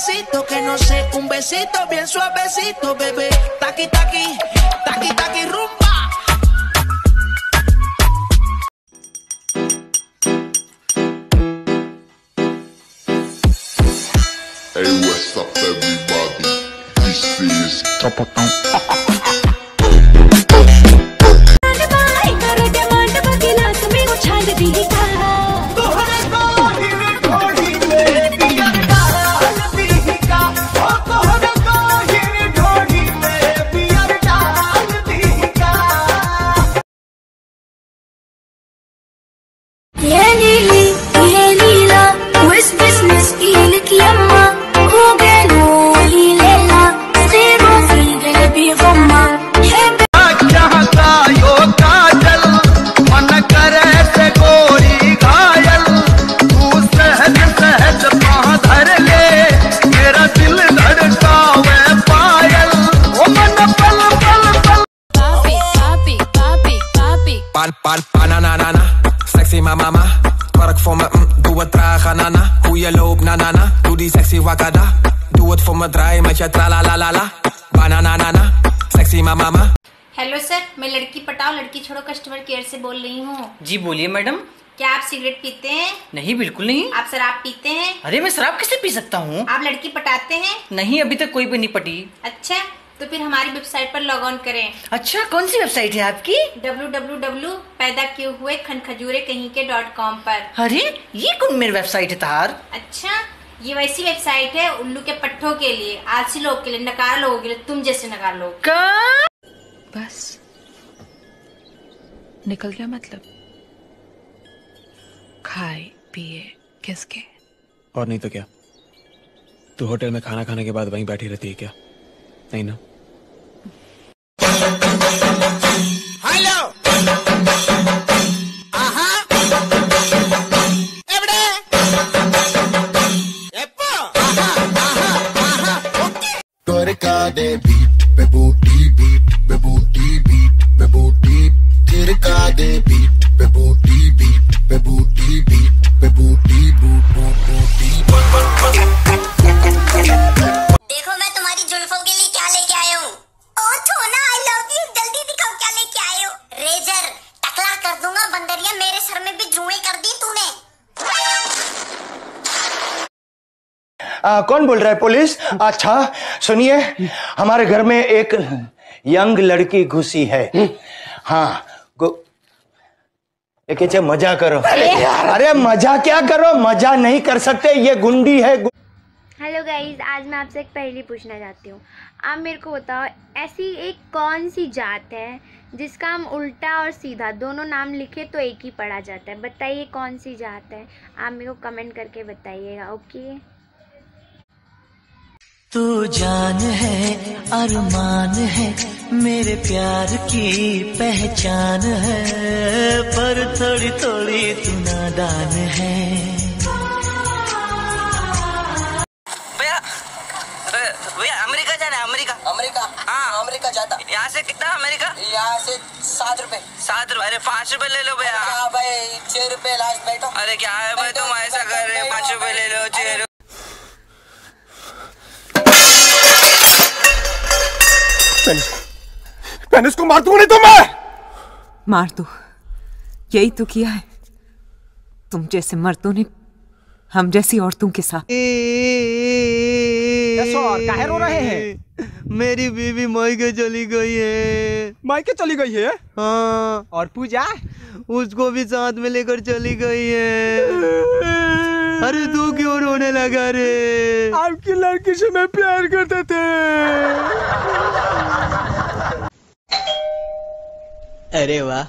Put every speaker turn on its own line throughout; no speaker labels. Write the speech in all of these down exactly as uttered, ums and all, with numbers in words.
suavecito, que no sé, un besito bien suavecito, bebé. Taqui, taqui, taqui, taqui, rumba.
Hey, what's up, everybody? This is Topotão.
Pan, pan, pananana, sexy mama, werk voor me, mm, doe het traag, nana. Hoe je loopt, nanana, doe die sexy wakada. Doe het voor me, draai met je tralalalala. Bananana, sexy mama.
Hello sir, मैं लड़की पटाओ लड़की छोड़ो customer care से बोल रही हूँ।
जी बोलिए madam.
क्या आप सिगरेट पीते हैं?
नहीं, बिल्कुल नहीं।
आप शराब पीते हैं?
अरे मैं शराब कैसे पी सकता हूँ?
आप लड़की पटाते हैं?
नहीं, अभी तक कोई भी नहीं पटी।
अच्छा, तो फिर हमारी वेबसाइट पर लॉग ऑन करें।
अच्छा, कौन सी वेबसाइट है आपकी?
डब्ल्यू डब्ल्यू डब्ल्यू पैदा किए हुए खन खजूरे कहीं के डॉट कॉम पर।
अरे ये कौन मेरी वेबसाइट है तार?
अच्छा, ये वैसी वेबसाइट है उल्लू के पट्टों के लिए, आलसी लोग के लिए, नकार लोगों के लिए, तुम जैसे नकार लोग।
का?
बस निकल गया मतलब। खाए पिए किसके?
और नहीं तो क्या, तू होटल में खाना खाने के बाद वहीं बैठी रहती है क्या? नहीं ना?
हेलो, आहा, एवडे, एप्पो, आहा, आहा, आहा, okay.
Torca de beat, be booty beat, be booty beat, be booty. Torca de beat, be booty beat, be booty beat, be booty boot boot booty.
देखो मैं तुम्हारी जुल्फों के लिए क्या लेके आया हूँ। ओ थोना, आई लव यू, जल्दी दिखाओ क्या लेके आए हो। रेजर, टकला कर दूंगा बंदरिया, मेरे सर में भी जुएं कर दी तूने।
आ, कौन बोल रहा है? पुलिस? अच्छा सुनिए, हमारे घर में एक यंग लड़की घुसी है। हाँ, एक मजा करो। अरे मजा क्या करो, मजा नहीं कर सकते, ये गुंडी है।
हेलो गाइज, आज मैं आपसे एक पहेली पूछना चाहती हूँ। आप मेरे को बताओ, ऐसी एक कौन सी जात है जिसका हम उल्टा और सीधा दोनों नाम लिखे तो एक ही पढ़ा जाता है? बताइए कौन सी जात है? आप मेरे को कमेंट करके बताइएगा। ओके।
तू जान है, अरमान है, मेरे प्यार की पहचान है, पर थोड़ी थोड़ी तू नादान है।
भैया, भैया अमेरिका जाना है। अमेरिका? अमेरिका? हाँ, अमेरिका जाता। यहाँ से कितना अमेरिका? यहाँ से सात रुपए। सात रुपए? अरे पाँच रुपए ले लो भैया। हाँ भाई, छह रुपए लास्ट बैठो। अरे क्या है भाई, तुम ऐसा कर रहे हो? पाँच रुपए ले लो, छह।
मैंने इसको मार दूंगा नहीं तो मैं
मार दो, यही तो किया है तुम जैसे मर्दों ने हम जैसी औरतों के साथ।
और काहे रो रहे हैं?
मेरी बीवी मायके चली गई है।
मायके चली गई है?
हाँ।
और पूजा?
उसको भी साथ में लेकर चली गई है। अरे तू क्यों रोने लगा रे?
आपकी लड़की से मैं प्यार करते थे।
अरे वाह,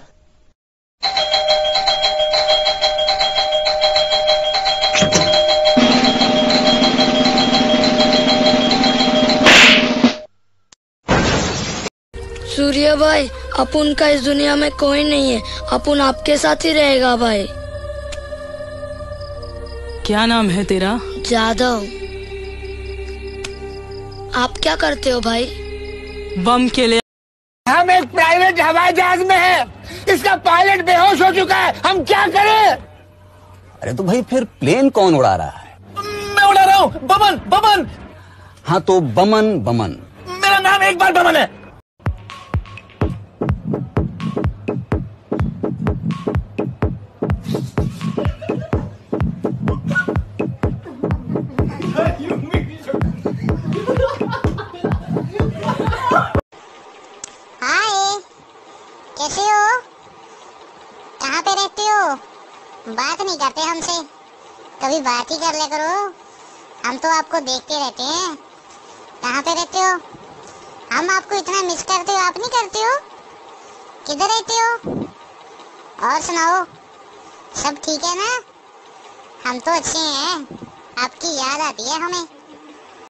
सूर्य भाई, अपुन का इस दुनिया में कोई नहीं है, अपुन आपके साथ ही रहेगा भाई।
क्या नाम है तेरा?
जादव। आप क्या करते हो भाई?
बम के लिए।
हम एक प्राइवेट हवाई जहाज में है, इसका पायलट बेहोश हो चुका है, हम क्या करें?
अरे तो भाई फिर प्लेन कौन उड़ा रहा है?
मैं उड़ा रहा हूँ। बमन, बमन,
हाँ तो बमन बमन।
मेरा नाम एक बार बमन है।
हाय, कैसे हो? कहाँ पे रहते हो? बात नहीं करते हमसे, कभी बात ही कर लिया करो। हम तो आपको देखते रहते हैं। कहाँ पे रहते हो? हम आपको इतना मिस करते हो, आप नहीं करते हो? किधर रहते हो? और सुनाओ, सब ठीक है ना? हम तो अच्छे हैं, आपकी याद आती है हमें।